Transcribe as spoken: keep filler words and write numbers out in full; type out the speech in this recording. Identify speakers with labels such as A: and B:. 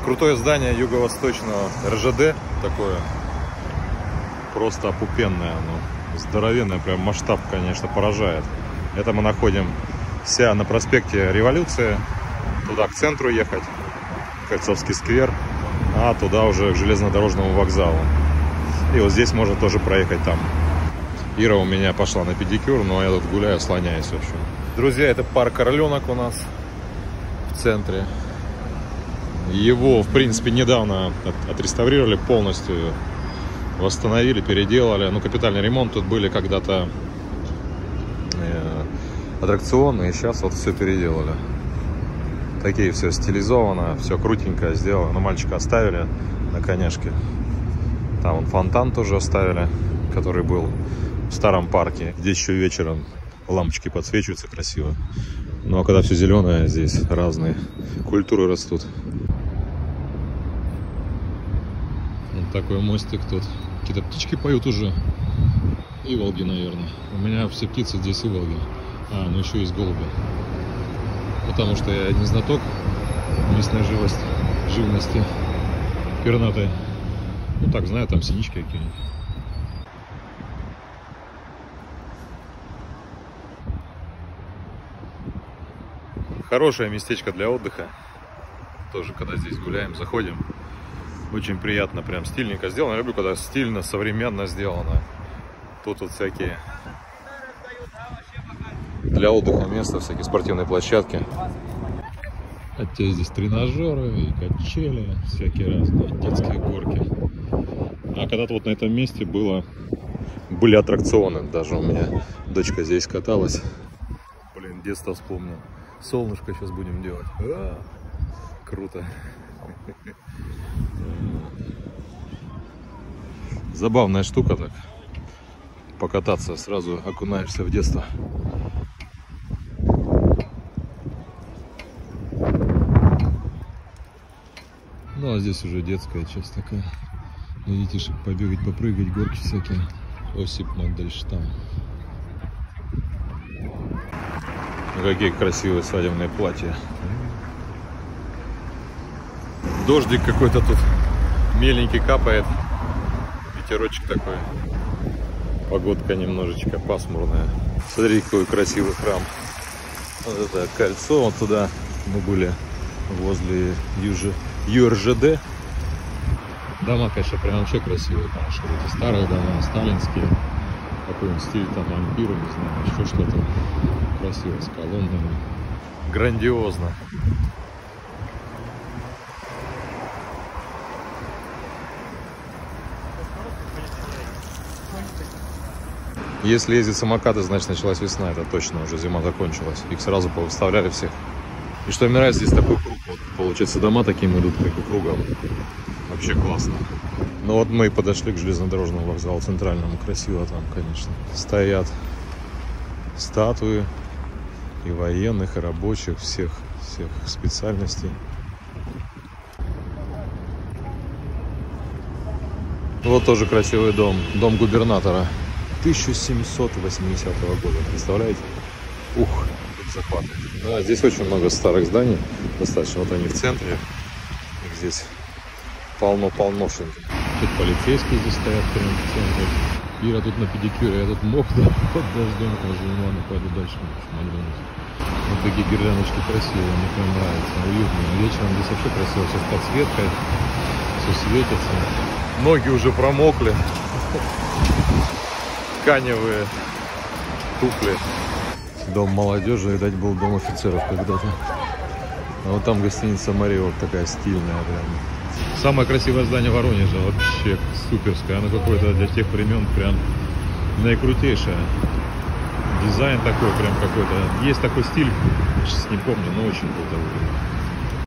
A: Крутое здание юго-восточного эр жэ дэ, такое просто опупенное, оно здоровенное, прям масштаб, конечно, поражает. Это мы находимся на проспекте Революции, туда к центру ехать, Кольцовский сквер, а туда уже к железнодорожному вокзалу. И вот здесь можно тоже проехать там. Ира у меня пошла на педикюр, но я тут гуляю, слоняюсь, в общем. Друзья, это парк Орленок у нас в центре. Его, в принципе, недавно отреставрировали полностью, восстановили, переделали. Ну, капитальный ремонт, тут были когда-то э, аттракционы, и сейчас вот все переделали. Такие все стилизовано, все крутенькое сделано. Ну, мальчика оставили на коняшке. Там вон фонтан тоже оставили, который был в старом парке. Здесь еще вечером лампочки подсвечиваются красиво. Ну, а когда все зеленое, здесь разные культуры растут. Вот такой мостик тут. Какие-то птички поют уже. Иволги, наверное. У меня все птицы здесь иволги. А, ну еще есть голуби. Потому что я не знаток местной живости, живности пернатой. Ну так, знаю, там синички какие-нибудь. Хорошее местечко для отдыха. Тоже, когда здесь гуляем, заходим. Очень приятно, прям стильненько сделано. Я люблю, когда стильно, современно сделано. Тут вот всякие для отдыха места, всякие спортивные площадки. Хотя здесь тренажеры и качели, всякие разные детские горки. А когда-то вот на этом месте было, были аттракционы. Даже у меня дочка здесь каталась. Блин, детство вспомнил. Солнышко сейчас будем делать. А, круто. Забавная штука так. Покататься, сразу окунаешься в детство. Ну а здесь уже детская часть такая. Для детишек побегать, попрыгать, горки всякие. Осип Мандельштам. Ну, какие красивые свадебные платья. Дождик какой-то тут меленький капает. Ветерочек такой. Погодка немножечко пасмурная. Смотри, какой красивый храм. Вот это кольцо. Вот туда мы были возле ю эр жэ дэ. Дома, конечно, прям вообще красивые. Конечно, эти старые дома, сталинские. Какой-нибудь стиль, там, ампиры, не знаю, еще что-то. Красиво, с колоннами. Грандиозно. Если ездят самокаты, значит началась весна. Это точно, уже зима закончилась. Их сразу повыставляли всех. И что мне нравится, здесь такой круг. Вот, получается, дома таким идут, как и кругом. Вообще классно. Ну вот мы и подошли к железнодорожному вокзалу центральному. Красиво там, конечно. Стоят статуи и военных, и рабочих, всех, всех специальностей. Вот тоже красивый дом. Дом губернатора. тысяча семьсот восьмидесятого года. Представляете? Ух, тут захватывает. Да, здесь очень много старых зданий. Достаточно. Вот они в центре. Их здесь полно-полношеньки. Тут полицейские здесь стоят прямо в центре. Ира тут на педикюре, я тут мокну под дождем. Возле ладно, пойду дальше. Вот такие гирляндочки красивые, мне прям нравятся, уютные. Вечером здесь вообще красиво, все с подсветкой, все светится. Ноги уже промокли. Тканевые туфли. Дом молодежи, видать, был дом офицеров когда-то. А вот там гостиница Мария, вот такая стильная прям. Самое красивое здание Воронежа, вообще суперское. Оно какое-то для тех времен прям наикрутейшее. Дизайн такой прям какой-то. Есть такой стиль, сейчас не помню, но очень круто выглядит.